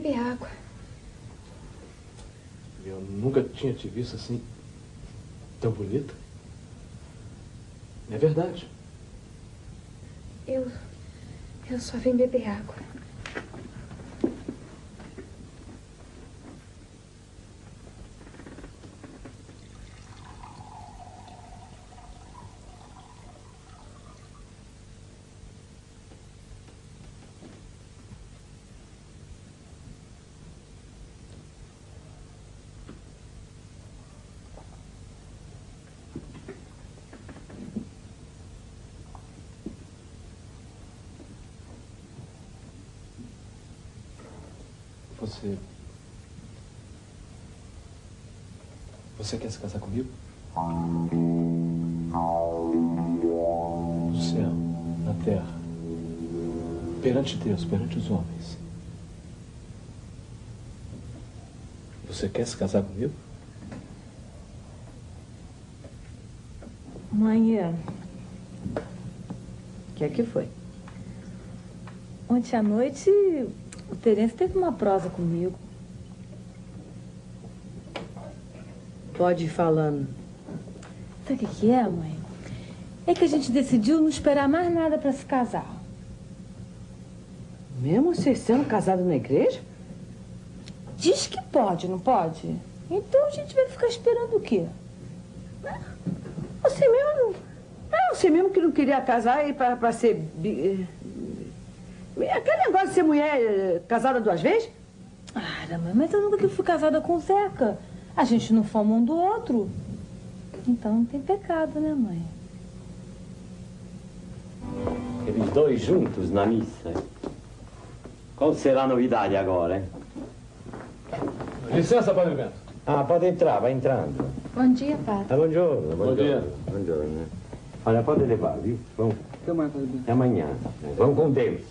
beber água. Eu nunca tinha te visto assim, tão bonita. É verdade. Eu só vim beber água. Você quer se casar comigo? No céu, na terra, perante Deus, perante os homens. Você quer se casar comigo? Mãe, o que é que foi? Ontem à noite, o Terence teve uma prosa comigo. Pode ir falando. Sabe o que é, mãe? É que a gente decidiu não esperar mais nada para se casar. Mesmo você sendo casado na igreja? Diz que pode, não pode? Então a gente vai ficar esperando o quê? Você mesmo que não queria casar e pra ser... Aquele negócio de ser mulher casada 2 vezes? Ah, mãe, mas eu nunca fui casada com o Zeca. A gente não fomos um do outro. Então não tem pecado, né, mãe? Eles 2 juntos na missa. Qual será a novidade agora, hein? Licença, Padre Bento. Ah, pode entrar, vai entrando. Bom dia, padre. Buongiorno, Bom dia. Buongiorno. Olha, pode levar, viu? Vamos. Até amanhã, Padre Bento. Até amanhã. Vamos com Deus.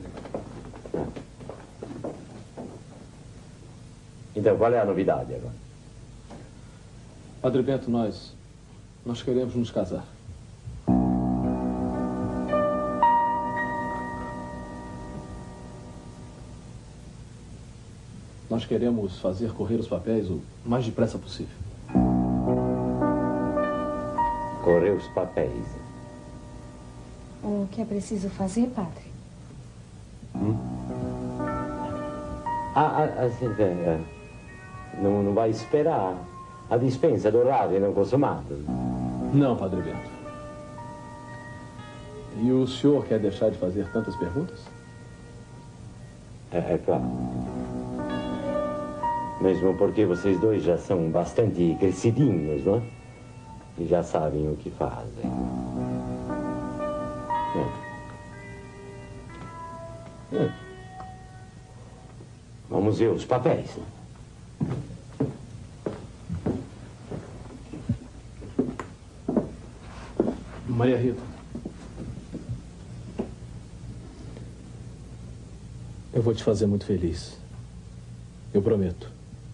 Então, qual é a novidade agora? Padre Bento, nós queremos nos casar. Nós queremos fazer correr os papéis o mais depressa possível. Correr os papéis. O que é preciso fazer, padre? Assim, não vai esperar a dispensa do horário não consumado. Não, Padre Bento. E o senhor quer deixar de fazer tantas perguntas? É claro. Mesmo porque vocês 2 já são bastante crescidinhos, não é? E já sabem o que fazem. Vamos ver os papéis. Maria Rita. Eu vou te fazer muito feliz. Eu prometo.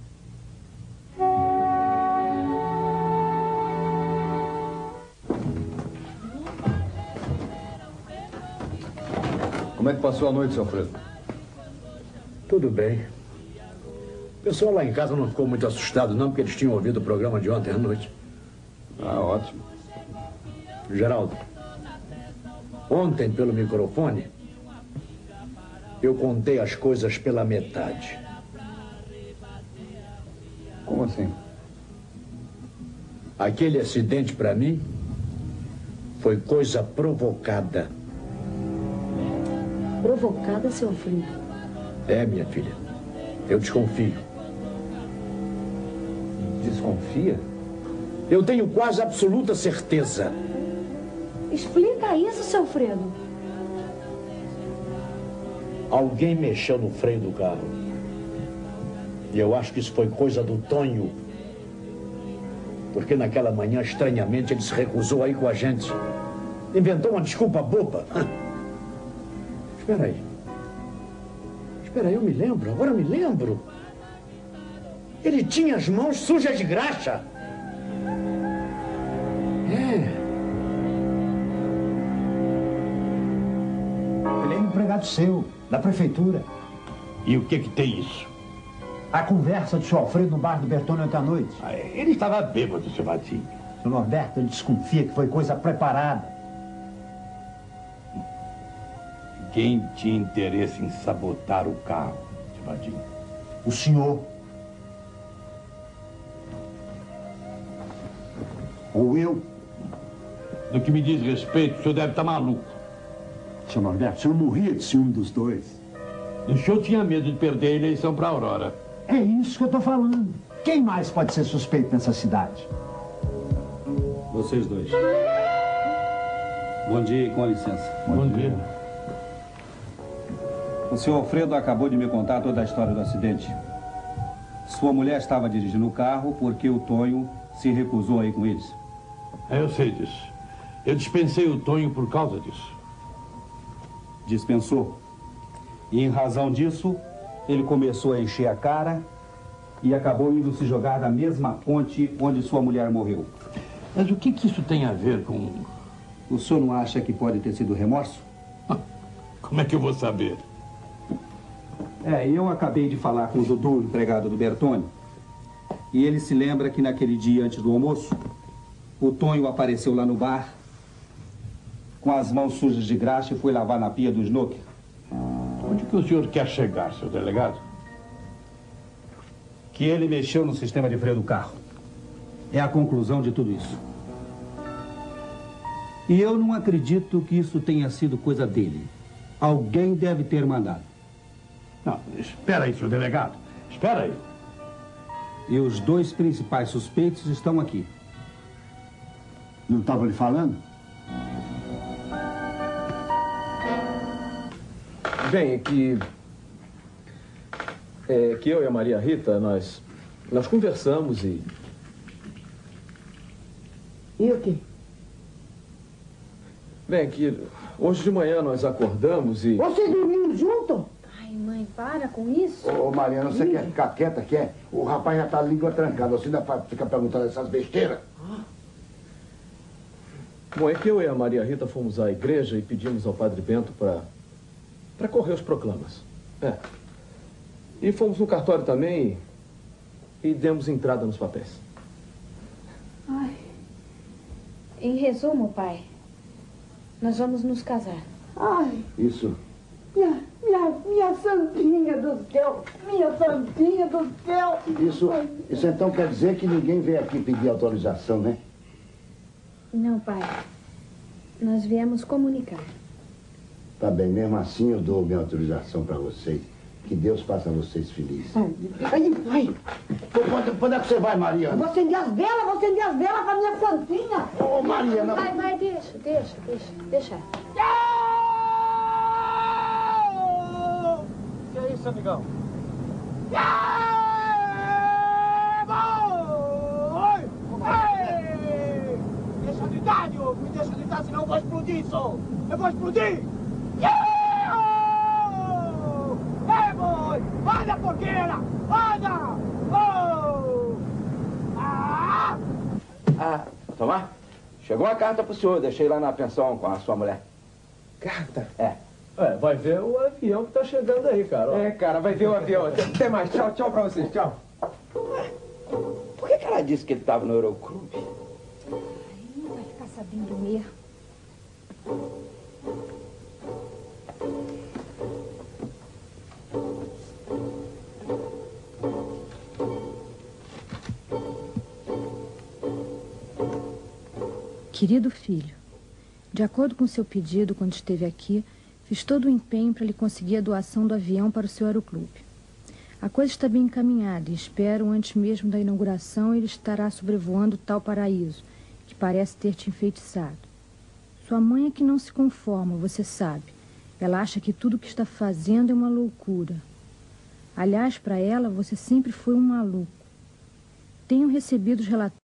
Como é que passou a noite, seu Alfredo? Tudo bem. O pessoal lá em casa não ficou muito assustado, não, porque eles tinham ouvido o programa de ontem à noite. Ah, ótimo. Geraldo, ontem, pelo microfone, eu contei as coisas pela metade. Como assim? Aquele acidente, para mim, foi coisa provocada. Provocada, seu Alfredo? É, minha filha. Eu desconfio. Desconfia? Eu tenho quase absoluta certeza. Explica isso, seu Alfredo. Alguém mexeu no freio do carro. E eu acho que isso foi coisa do Tonho. Porque naquela manhã, estranhamente, ele se recusou a ir com a gente. Inventou uma desculpa boba. Espera aí. Espera aí, eu me lembro. Agora eu me lembro. Ele tinha as mãos sujas de graxa. Ele é empregado seu, da prefeitura. E o que tem isso? A conversa do Sr. Alfredo no bar do Bertone ontem à noite. Ele estava bêbado, Sr. Vadinho. O Norberto desconfia que foi coisa preparada. Quem tinha interesse em sabotar o carro, Sr. Vadinho? O senhor. Ou eu. No que me diz respeito, o senhor deve estar maluco. Sr. Norberto, o senhor morria de ciúme dos dois. O senhor tinha medo de perder a eleição para a Aurora. É isso que eu tô falando. Quem mais pode ser suspeito nessa cidade? Vocês dois. Bom dia e com licença. Bom dia. O senhor Alfredo acabou de me contar toda a história do acidente. Sua mulher estava dirigindo o carro porque o Tonho se recusou a ir com eles. Eu sei disso. Eu dispensei o Tonho por causa disso. Dispensou. E em razão disso, ele começou a encher a cara e acabou indo se jogar na mesma ponte onde sua mulher morreu. Mas o que isso tem a ver com... O senhor não acha que pode ter sido remorso? Como é que eu vou saber? Eu acabei de falar com o Dudu, empregado do Bertone, e ele se lembra que naquele dia antes do almoço, o Tonho apareceu lá no bar com as mãos sujas de graxa e foi lavar na pia do snooker. Onde que o senhor quer chegar, seu delegado? Que ele mexeu no sistema de freio do carro. É a conclusão de tudo isso. E eu não acredito que isso tenha sido coisa dele. Alguém deve ter mandado. Não, espera aí, seu delegado. Espera aí. E os dois principais suspeitos estão aqui. Não estava lhe falando? Bem, que eu e a Maria Rita, nós conversamos e... E o quê? Bem, que hoje de manhã nós acordamos e... Vocês dormiram junto? Ai, mãe, para com isso. Ô, Mariana, você quer ficar quieta, quer? O rapaz já tá a língua trancada. Você ainda fica perguntando essas besteiras? Bom, é que eu e a Maria Rita fomos à igreja e pedimos ao Padre Bento para correr os proclamas. E fomos no cartório também e demos entrada nos papéis. Ai. Em resumo, pai, nós vamos nos casar. Ai, Isso. minha santinha do céu, minha santinha do céu. Isso então quer dizer que ninguém veio aqui pedir autorização, né? Não, pai. Nós viemos comunicar. Tá bem, mesmo assim eu dou minha autorização para vocês. Que Deus faça vocês felizes. Ai. Quando é que você vai, Mariana? Vou acender as velas pra minha santinha. Ô, Mariana. Vai, deixa. Que é isso, amigão? Deixa de dar, Diogo! Me deixa de dar, senão eu vou explodir, só! Eu vou explodir! Anda, porqueira! Anda! Tomar? Chegou uma carta pro senhor, deixei lá na pensão com a sua mulher. Carta? Vai ver o avião que tá chegando aí, cara. Cara, vai ver o avião. Até mais. Tchau pra vocês. Tchau. Por que ela disse que ele tava no Euroclube? Não vai ficar sabendo mesmo. Querido filho, de acordo com seu pedido quando esteve aqui, fiz todo o empenho para lhe conseguir a doação do avião para o seu aeroclube. A coisa está bem encaminhada e espero, antes mesmo da inauguração, ele estará sobrevoando tal paraíso, que parece ter te enfeitiçado. Sua mãe é que não se conforma, você sabe. Ela acha que tudo o que está fazendo é uma loucura. Aliás, para ela, você sempre foi um maluco. Tenho recebido os relatórios